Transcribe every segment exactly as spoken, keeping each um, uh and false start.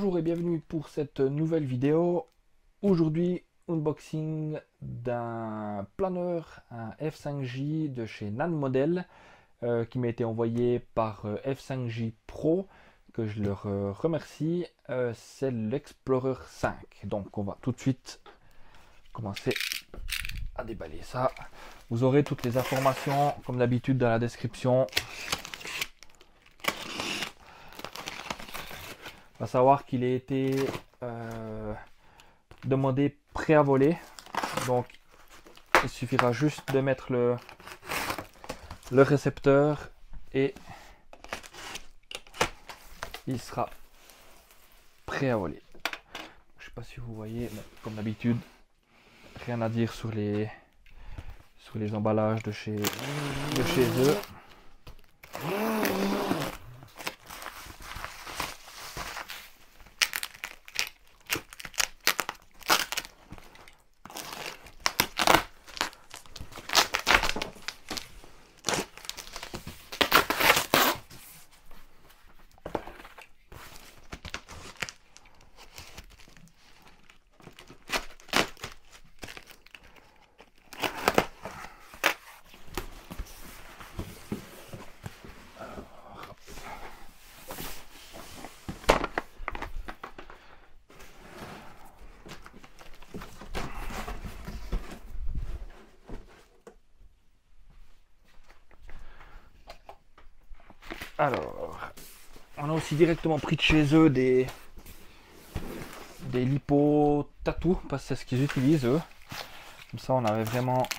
Bonjour et bienvenue pour cette nouvelle vidéo. Aujourd'hui, unboxing d'un planeur, un F cinq J de chez Nan Model euh, qui m'a été envoyé par euh, F cinq J Pro, que je leur euh, remercie. Euh, c'est l'Explorer cinq. Donc on va tout de suite commencer à déballer ça. Vous aurez toutes les informations comme d'habitude dans la description. À savoir qu'il a été euh, demandé prêt à voler, donc il suffira juste de mettre le, le récepteur et il sera prêt à voler. Je sais pas si vous voyez, mais comme d'habitude, rien à dire sur les sur les emballages de chez de chez eux. Alors, on a aussi directement pris de chez eux des, des lipo tatou, parce que c'est ce qu'ils utilisent eux. Comme ça, on avait vraiment...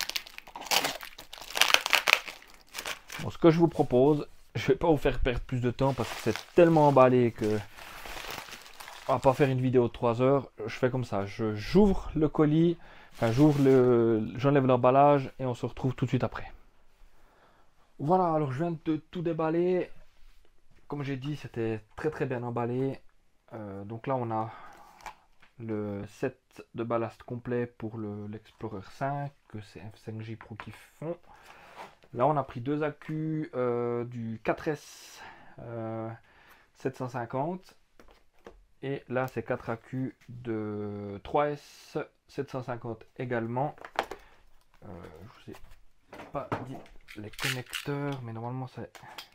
Bon, ce que je vous propose, je vais pas vous faire perdre plus de temps parce que c'est tellement emballé que on va pas faire une vidéo de trois heures. Je fais comme ça, je j'ouvre le colis, enfin j'ouvre le, j'enlève l'emballage et on se retrouve tout de suite après. Voilà, alors je viens de tout déballer. Comme j'ai dit, c'était très très bien emballé. Euh, donc là, on a le set de ballast complet pour l'Explorer cinq, que c'est F cinq J Pro qui font. Là, on a pris deux accus euh, du quatre S euh, sept cent cinquante. Et là, c'est quatre accus de trois S sept cent cinquante également. Euh, je vous ai pas dit les connecteurs, mais normalement, c'est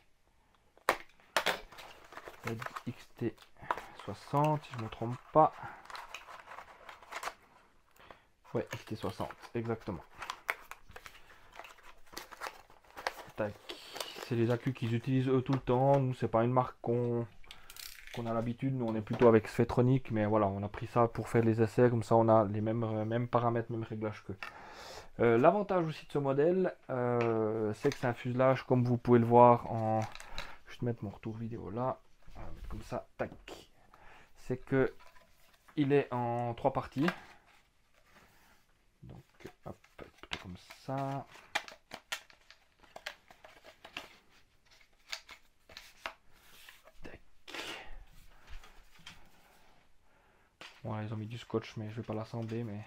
X T soixante, si je ne me trompe pas. Ouais, X T soixante, exactement. Tac. C'est les accus qu'ils utilisent eux tout le temps. Nous, c'est pas une marque qu'on qu'on a l'habitude. Nous, on est plutôt avec Svetronic, mais voilà, on a pris ça pour faire les essais. Comme ça, on a les mêmes, euh, mêmes paramètres, mêmes réglages que. Euh, L'avantage aussi de ce modèle, euh, c'est que c'est un fuselage, comme vous pouvez le voir en. Je vais mettre mon retour vidéo là. On va mettre comme ça, tac. C'est que il est en trois parties. Donc, hop, plutôt comme ça. Tac. Bon, ils ont mis du scotch, mais je vais pas l'assembler, mais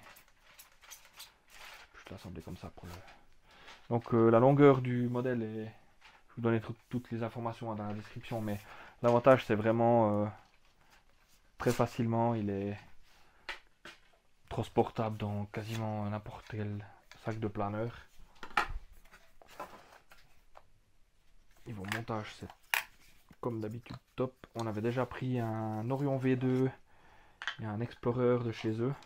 je vais l'assembler comme ça pour le. Donc, euh, la longueur du modèle est. Je vous donner toutes les informations dans la description, mais l'avantage c'est vraiment euh, très facilement, il est transportable dans quasiment n'importe quel sac de planeur. Niveau montage, c'est comme d'habitude top. On avait déjà pris un Orion V deux et un Explorer de chez eux.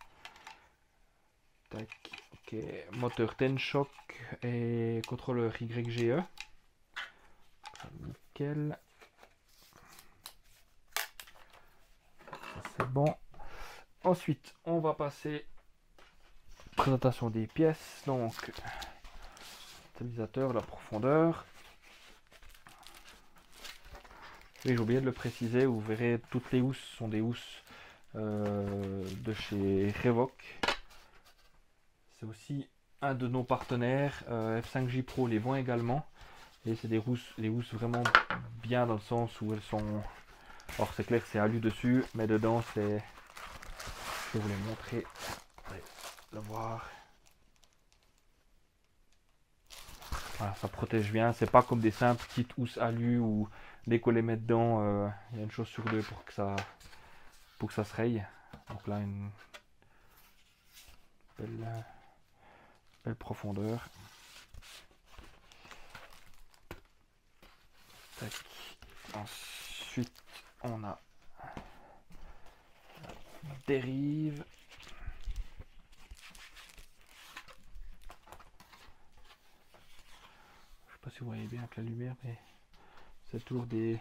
Tac, ok, moteur Ten-Shock et contrôleur Y G E. Nickel. C'est bon. Ensuite, on va passer présentation des pièces. Donc, stabilisateur, la profondeur. Oui, j'ai oublié de le préciser. Vous verrez, toutes les housses sont des housses euh, de chez Revoc. C'est aussi un de nos partenaires. Euh, F cinq J Pro les vend également. Et c'est des housses, les housses vraiment bien dans le sens où elles sont. Alors c'est clair que c'est alu dessus, mais dedans c'est. Je vais vous les montrer. Allez, le voir. Voilà, ça protège bien. C'est pas comme des simples petites housses alu où dès qu'on les met dedans, euh, il y a une chose sur deux pour que ça, pour que ça se raye. Donc là, une belle, belle profondeur. Tac. Ensuite, on a la dérive. Je sais pas si vous voyez bien avec la lumière, mais c'est toujours des,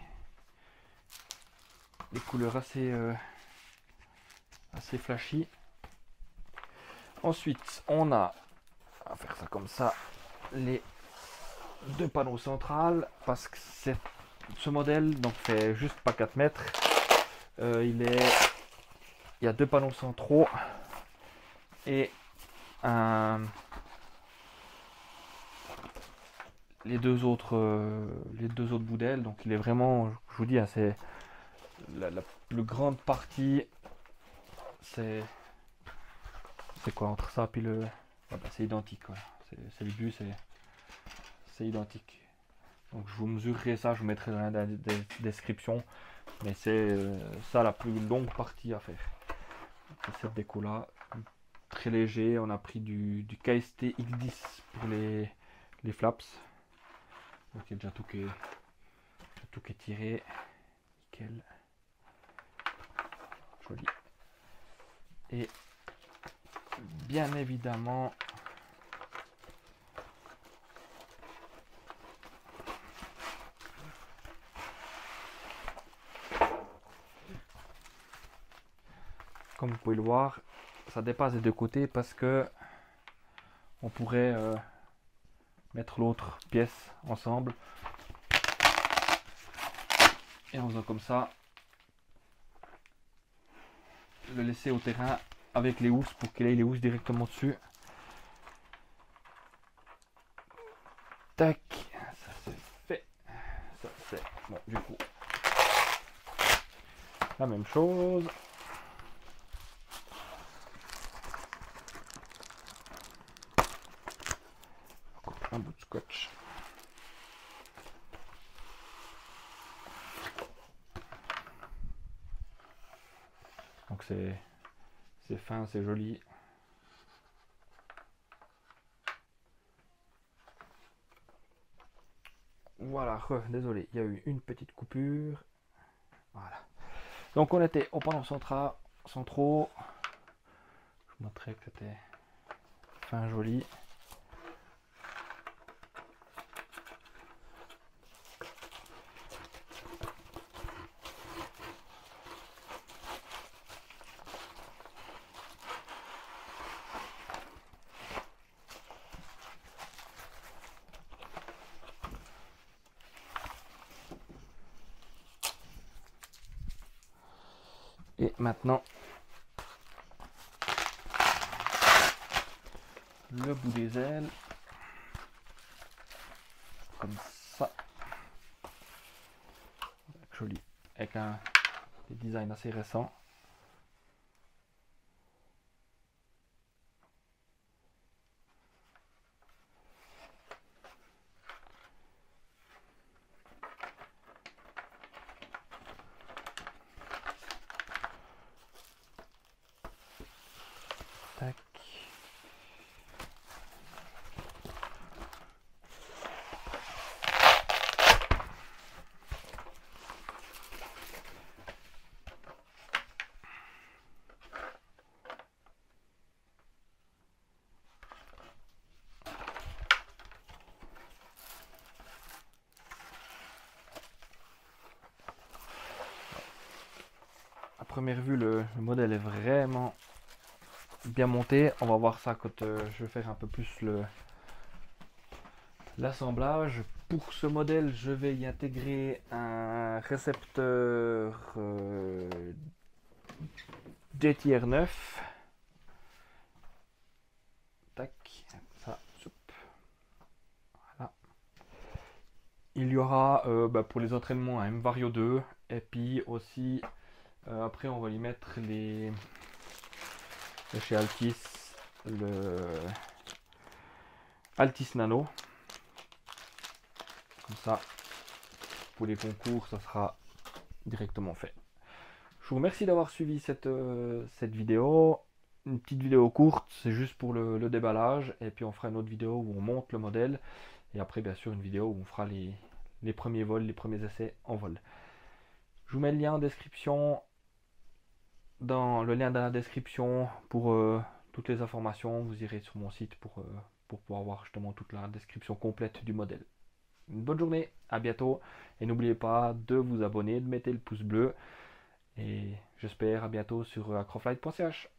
des couleurs assez, euh, assez flashy. Ensuite, on a, on va faire ça comme ça, les deux panneaux centrales, parce que c'est ce modèle donc fait juste pas quatre mètres. Euh, il est, il y a deux panneaux centraux et un, les deux autres, euh, les deux autres bouts d'aile. Donc il est vraiment, je vous dis, hein, c'est la, la plus grande partie. C'est, c'est quoi entre ça puis le, ah bah, c'est identique. Voilà. C'est le but, c'est, c'est identique. Donc je vous mesurerai ça, je vous mettrai dans la description. Mais c'est euh, ça la plus longue partie à faire. Cette déco là, très léger. On a pris du, du K S T X dix pour les, les flaps. Donc il y a déjà tout qui est, tout qui est tiré. Nickel. Joli. Et bien évidemment, comme vous pouvez le voir, ça dépasse des deux côtés parce que on pourrait euh, mettre l'autre pièce ensemble et en faisant comme ça, le laisser au terrain avec les housses pour qu'il ait les housses directement dessus. Tac, ça c'est fait. Ça c'est bon, du coup la même chose. Un bout de scotch. Donc c'est c'est fin, c'est joli. Voilà, désolé, il y a eu une petite coupure. Voilà. Donc on était au panneau central, centraux. Je vous montrais que c'était fin joli. Et maintenant, le bout des ailes, comme ça, joli, avec un des designs assez récents. Tac. À première vue, le, le modèle est vraiment bien monté. On va voir ça quand euh, je vais faire un peu plus le l'assemblage. Pour ce modèle, je vais y intégrer un récepteur euh, J T R neuf. Tac, ça, soup. Voilà. Il y aura euh, bah, pour les entraînements un M Vario deux et puis aussi euh, après on va y mettre les de chez Altis, le Altis Nano. Comme ça, pour les concours, ça sera directement fait. Je vous remercie d'avoir suivi cette, euh, cette vidéo. Une petite vidéo courte, c'est juste pour le, le déballage. Et puis on fera une autre vidéo où on monte le modèle. Et après, bien sûr, une vidéo où on fera les, les premiers vols, les premiers essais en vol. Je vous mets le lien en description, dans le lien dans la description pour euh, toutes les informations. Vous irez sur mon site pour, euh, pour pouvoir voir justement toute la description complète du modèle. Une bonne journée, à bientôt. Et n'oubliez pas de vous abonner, de mettre le pouce bleu. Et j'espère à bientôt sur acroflight point c h.